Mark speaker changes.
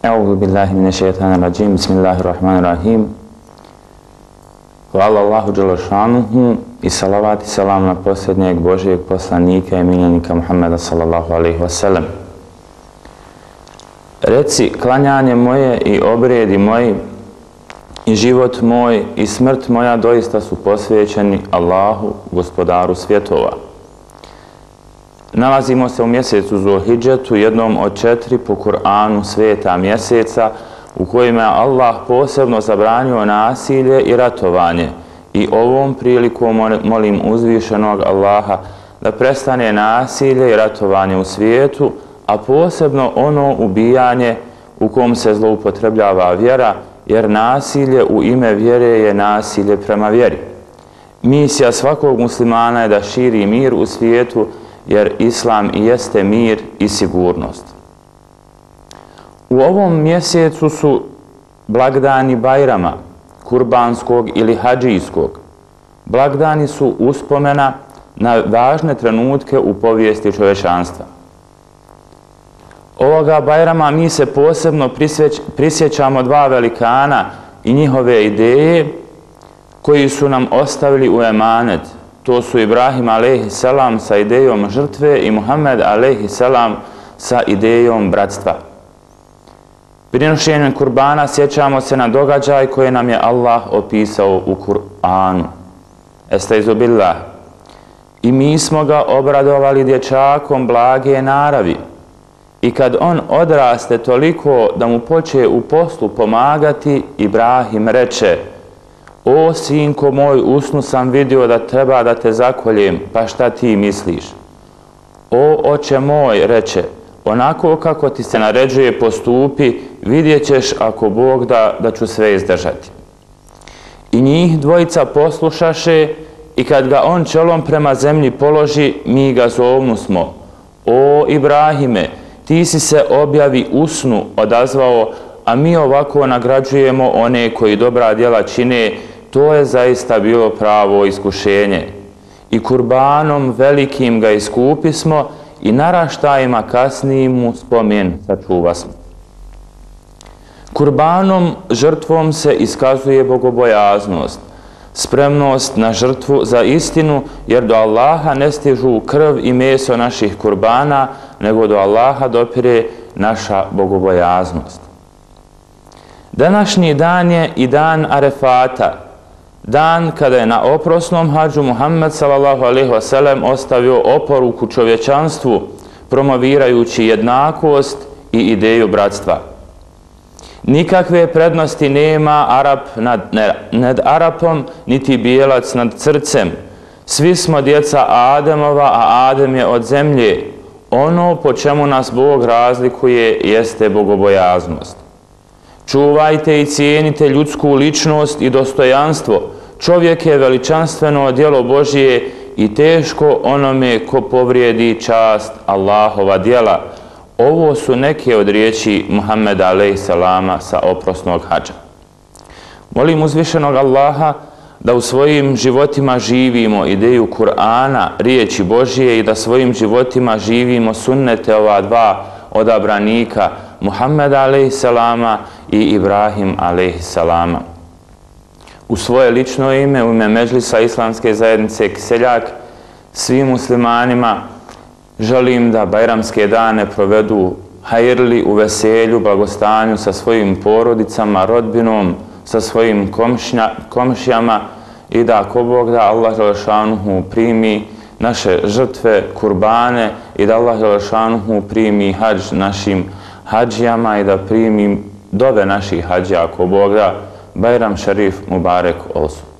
Speaker 1: A'udhu billahi minashaitanir rajim. Bismillahirrahmanirrahim. Hvala Allahu dželešanuhu i salavat i salam na posljednjeg Božijeg poslanika i miljenika Muhammeda sallallahu alaihi wasallam. Reci, klanjanje moje i obrijedi moji i život moj i smrt moja doista su posvećeni Allahu, gospodaru svjetova. Nalazimo se u mjesecu Zulhidžetu, jednom od 4 po Kur'anu sveta mjeseca, u kojima je Allah posebno zabranio nasilje i ratovanje. I ovom prilikom molim uzvišenog Allaha da prestane nasilje i ratovanje u svijetu, a posebno ono ubijanje u kom se zloupotrebljava vjera, jer nasilje u ime vjere je nasilje prema vjeri. Misija svakog muslimana je da širi mir u svijetu, jer Islam i jeste mir i sigurnost. U ovom mjesecu su blagdani Bajrama, kurbanskog ili hadžijskog. Blagdani su uspomena na važne trenutke u povijesti čovječanstva. Ovoga Bajrama mi se posebno prisjećamo 2 velikana i njihove ideje koji su nam ostavili u emanet. To su Ibrahim a.s. sa idejom žrtve i Muhammed a.s. sa idejom bratstva. Prinošenjem kurbana sjećamo se na događaj koje nam je Allah opisao u Kur'anu. Estaizubillah. I mi smo ga obradovali dječakom blage naravi. I kad on odraste toliko da mu poče u poslu pomagati, Ibrahim reče: O sinko moj, u snu sam vidio da treba da te zakoljem, pa šta ti misliš? O oče moj, reče, onako kako ti se naređuje postupi, vidjet ćeš ako Bog da ću sve izdržati. I njih dvojica poslušaše i kad ga on čelom prema zemlji položi, mi ga zovnusmo: O Ibrahime, ti si se objavi u snu odazvao, a mi ovako nagrađujemo one koji dobra djela čine. To je zaista bilo pravo iskušenje. I kurbanom velikim ga iskupismo i naraštajima kasnijim mu spomen sačuvasmo. Kurbanom, žrtvom se iskazuje bogobojaznost, spremnost na žrtvu za istinu, jer do Allaha ne stižu krv i meso naših kurbana, nego do Allaha dopire naša bogobojaznost. Današnji dan je i dan Arefata, dan kada je na oprosnom hadžu Muhammed sallallahu alejhi ve sellem ostavio oporuku čovječanstvu, promovirajući jednakost i ideju bratstva. Nikakve prednosti nema Arap nad Arapom, niti bijelac nad crcem. Svi smo djeca Ademova, a Adem je od zemlje. Ono po čemu nas Bog razlikuje jeste bogobojaznost. Čuvajte i cijenite ljudsku ličnost i dostojanstvo. Čovjek je veličanstveno djelo Božije i teško onome ko povrijedi čast Allahova djela. Ovo su neke od riječi Muhammeda a.s. sa oprosnog hadža. Molim uzvišenog Allaha da u svojim životima živimo ideju Kur'ana, riječi Božije, i da svojim životima živimo sunnete ova 2 odabranika, Muhammeda a.s. i Ibrahim a.s. U svoje lično ime, u ime Medžlisa Islamske zajednice Kiseljak, svim muslimanima želim da bajramske dane provedu hajrli, u veselju, blagostanju sa svojim porodicama, rodbinom, sa svojim komšijama, i da ako Bog da, Allah dželešanuhu primi naše žrtve, kurbane, i da Allah dželešanuhu primi hadž našim hadžijama i da primi dove naših hadžija ako Bog da. Bajram šarif mubarek olsu.